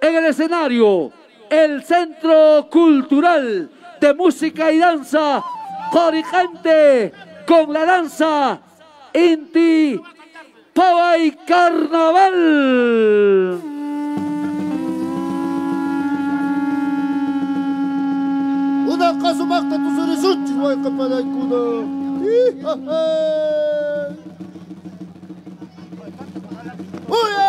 En el escenario, el Centro Cultural de Música y Danza Corigente con la danza Inti Pawai Carnaval. Una kasumakta tu surisuchi way kapalay kuno. Uya!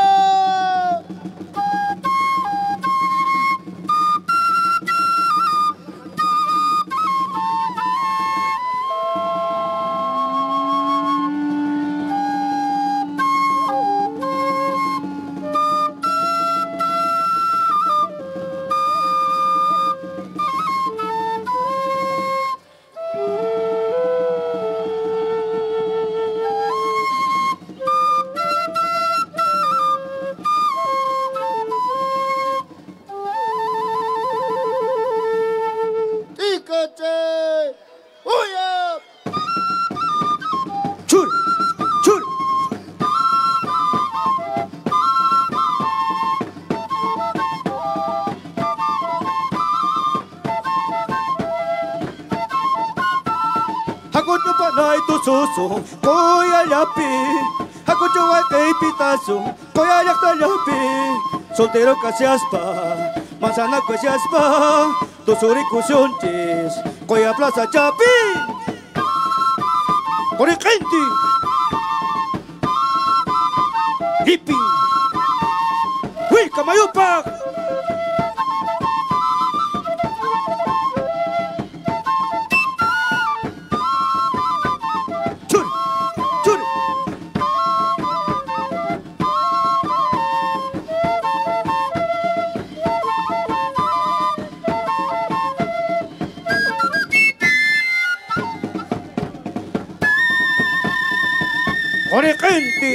Susu, koya yapi, aku coba kei pitasu, koya yakta yapi, soltero kasiaspa, manzana kasiaspa, tusuri kusuntis, koya plaza yapi, Corigente, hippie, hui kamayupak. Corigente.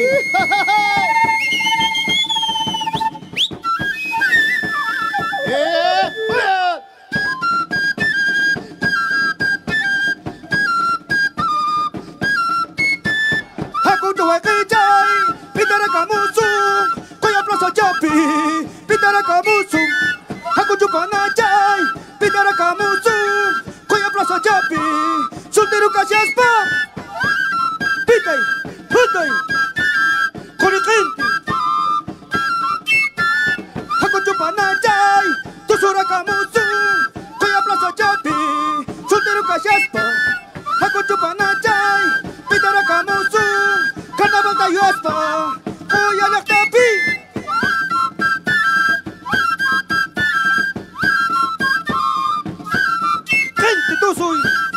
Aku coba kejai, pitara kamu sung, koya plaza japi, pitara kamu sung. Aku coba najai, pitara kamu sung, koya plaza japi, soltero kasiaspa. Pitai, pitai, Corigente. Aku coba najai, tusura kamu sung, koya plaza japi, soltero kasiaspa. Aku coba najai, pitara kamu sung, carnaval tayo aspa, koya yak tapi. Gente tusoy.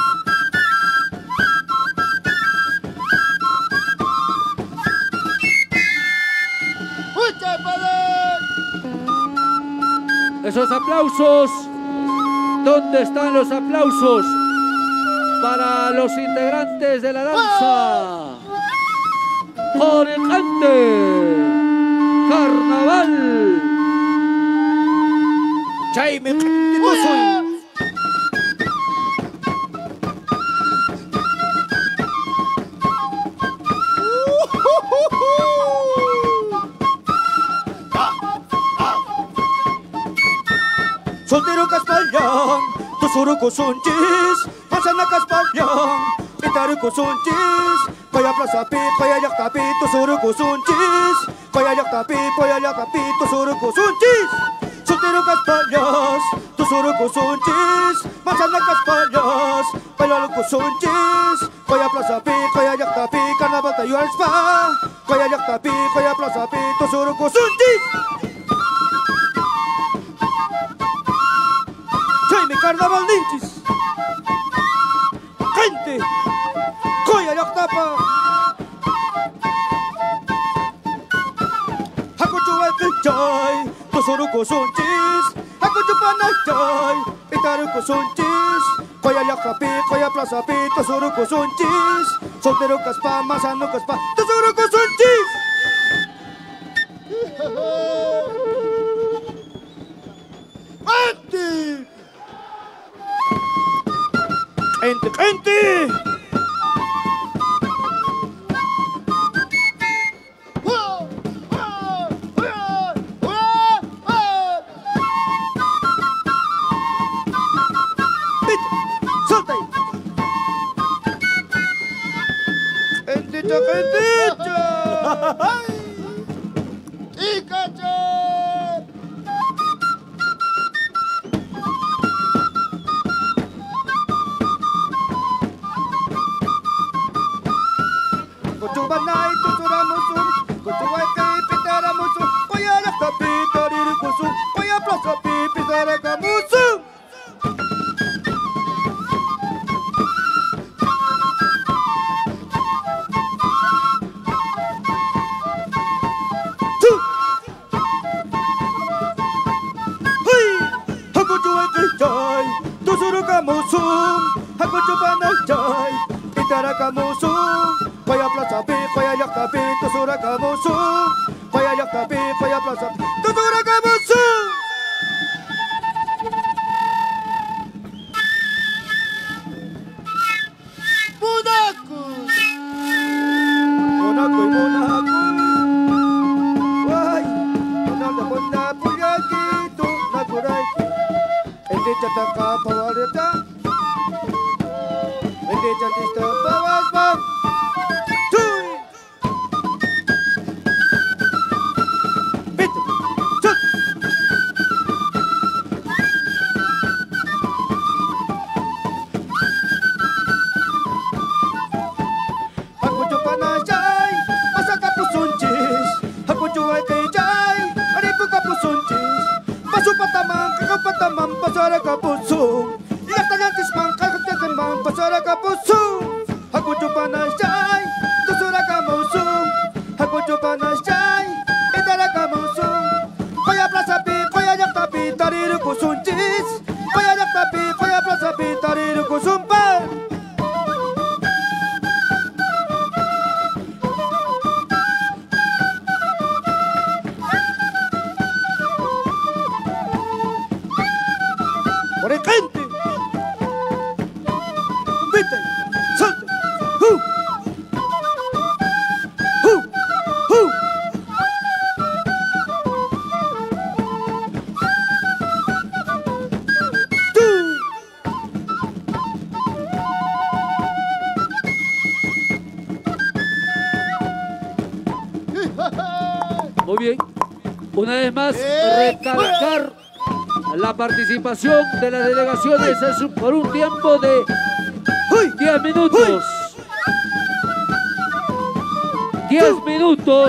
Esos aplausos, ¿dónde están los aplausos para los integrantes de la danza Corigente Carnaval? Jaime, no soy. Soltero kaspalyan, tusuro kusunchis, manzana kaspalyan, pitaro kusunchis, koya plaza pi, koya yak tapi, tusuro kusunchis, koya yak tapi, tusuro kusunchis. Soltero kaspalyas, tusuro kusunchis, manzana kaspalyas, koya kusunchis, koya plaza pi, koya yak tapi, carnaval tayo alspa, koya yak tapi, koya plaza pi, tusuro kusunchis. Jaime Carnaval Ninchis, gente, koya yaktapa. Aku coba kejai, tusuru kusunchis. Aku coba najai, itaru kusunchis. Koya yaktapi, koya plaza pi, tusuru kusunchis. Soltero kaspa, manzano kaspa, tusuru kusunchis. Ante. Gente. mucha gente. ¡Pikachu! Kutubanay, tuturamusun, kutuway kay pitaramusun, kaya laktapi, taririkusun, kaya plasapi, pitaragamusun. Aku cuai kejai, tusuru kamu sum. Aku coba najai, itara kamu sum. Kaya plasapi, kaya yak tapi, tusura kamu sum. Kaya yak tapi, kaya plasapi, tusura kamu sum. Budaku! Monakoy, monakoy. Why? Monada mona puyagi tu nagurai. Hindi chataka pawarita. Hindi chatista pawas bang. Tuy. Bit. Chut. Aku coba najai, masa kapu suncis. Aku cuai kejai, aripu kapu suncis. Pasu patamang, kakau patamang, pasara kapusung. Iyak tanyantis mang, kakau tanyantis pasara kapusung. Aku coba najai, tusura kamusung. Aku coba najai, itara kamusung. Kaya plasapi, kaya yak tapi, tariru kusuncis. Kaya yak tapi, kaya plasapi, tariru kusumpal. Por el gente. Vete, salte. ¡Hu! ¡Hu! ¡Hu! ¡Tú! Muy bien. Una vez más, recalcar la participación de las delegaciones por un tiempo de 10 minutos. 10 minutos.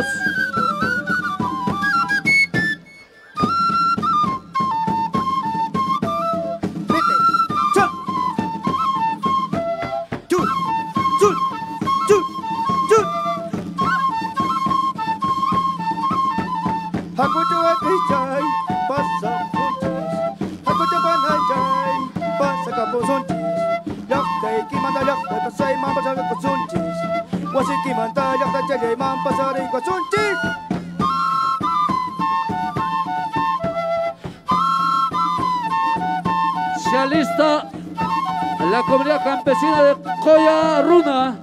Vete, sal. Chut, chut, chut, chut. Aku coba kejai, pasa puncis. Aku coba najai, pasa kapu suncis. Yak day kimanda yak day pasay mampasa kapu suncis. Wasi kimanda yak day jagay mampasa rin kapu suncis. Se alista la comunidad campesina de Coyaruna.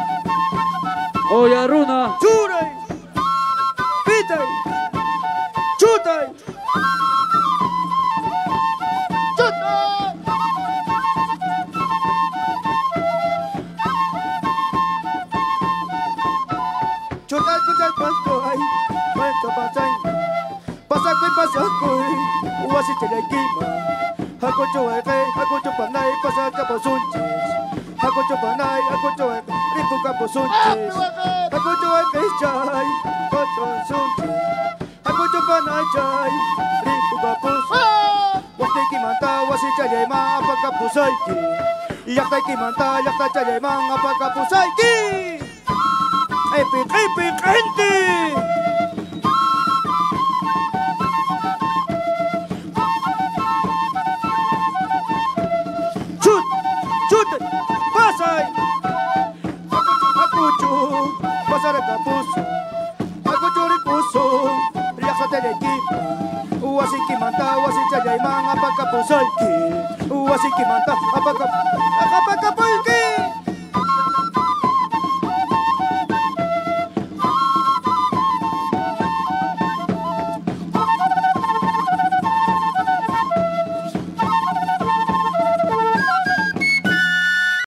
Coyaruna. Churay, pitay, chutay. Chutay kuchay pastoy, pasto pasay. Pasakoy pasakoy, uwasi chalay kima. Ako chuay kay, ako chupanay, pasaka po sunchis. Ako chupanay, ako chuay, ripo ka po sunchis. Ako chuay kay chay, paso sunchis. Ako chupanay chay, ripo ka po sunchis. Wasi kimanta, wasi chalay ma, apaka po sayki. Yaktay kimanta, yaktay chalay ma, apaka po sayki. Epic, epic, gente! Chut! Chut! Pasay! Akuchu! Pasara ka puso! Akuchu rin puso! Riyak sa telekipa! Uwasi kimanta, uwasi chayay mga pagkapusay ki! Uwasi kimanta, apagkapusay